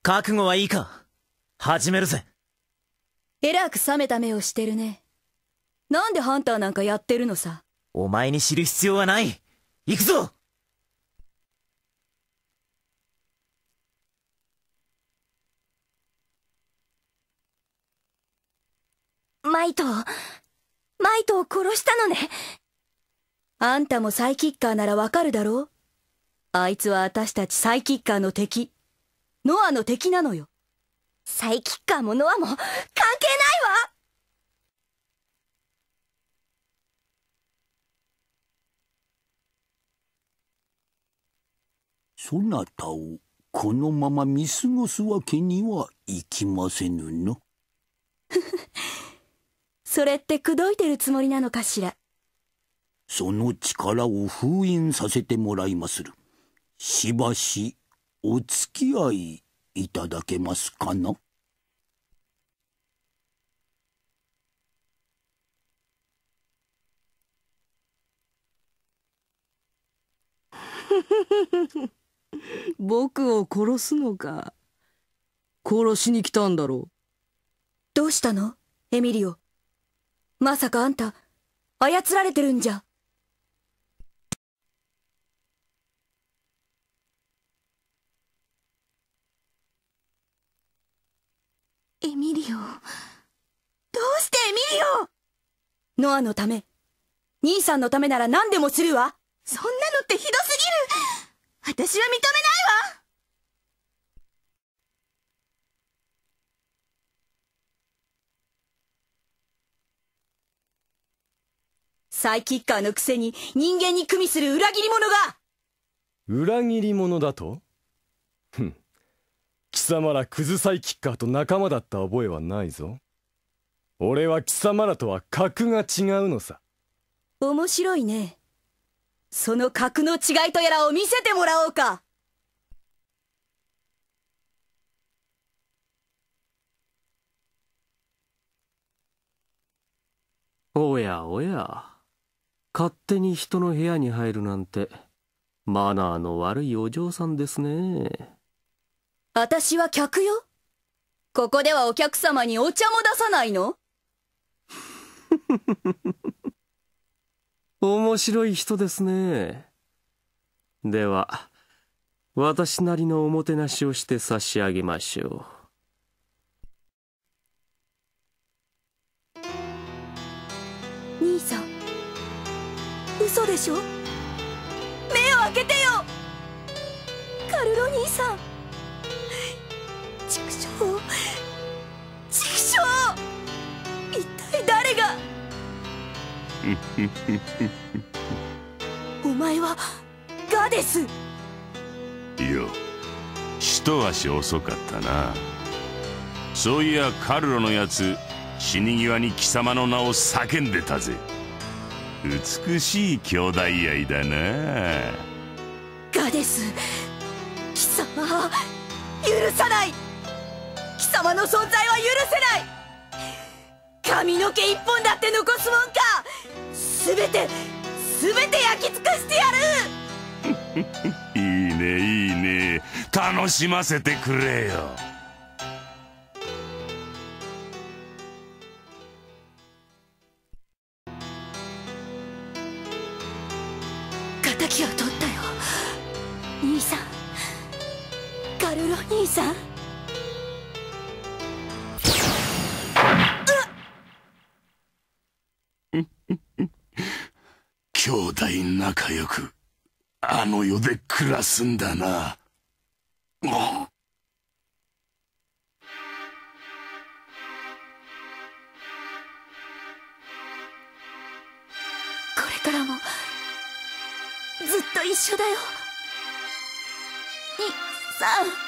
覚悟はいいか？始めるぜ。 えらく冷めた目をしてるね。なんでハンターなんかやってるのさ。 お前に知る必要はない。行くぞ。 マイトを殺したのね。 あんたもサイキッカーならわかるだろう。あいつは私たちサイキッカーの敵、ノアの敵なのよ。 サイキッカーもノアも関係ないわ。 そなたをこのまま見過ごすわけにはいきませぬの。 それって口説いてるつもりなのかしら。 その力を封印させてもらいまする。しばしお付き合いいただけますかな。 僕を殺すのか。殺しに来たんだろう。 どうしたのエミリオ。まさかあんた操られてるんじゃ。 エミリオ、どうしてエミリオ。 ノアのため、兄さんのためなら何でもするわ。 そんなのってひどすぎる。私は認めないわ。 サイキッカーのくせに人間に組みする裏切り者が。 裏切り者だと？ふん。貴様らクズサイキッカーと仲間だった覚えはないぞ。俺は貴様らとは格が違うのさ。 面白いね。その格の違いとやらを見せてもらおうか。 おやおや、勝手に人の部屋に入るなんてマナーの悪いお嬢さんですね。 私は客よ。ここではお客様にお茶も出さないの？ 面白い人ですね。では私なりのおもてなしをして差し上げましょう。兄さん、嘘でしょ？目を開けてよ、カルロ兄さん。畜生、畜生、一体誰が。お前はガデス。 いや、一足遅かったな。そういやカルロのやつ、死に際に貴様の名を叫んでたぜ。美しい兄弟愛だな。 ガデス、貴様許さない。貴様の存在は許せない。髪の毛一本だって残すもんか。すべて焼き尽くしてやる。 いいねいいね、楽しませてくれよ。 敵を取ったよ、兄さん。カルロ兄さん。 兄弟仲良くあの世で暮らすんだな。これからもずっと一緒だよ、兄さん。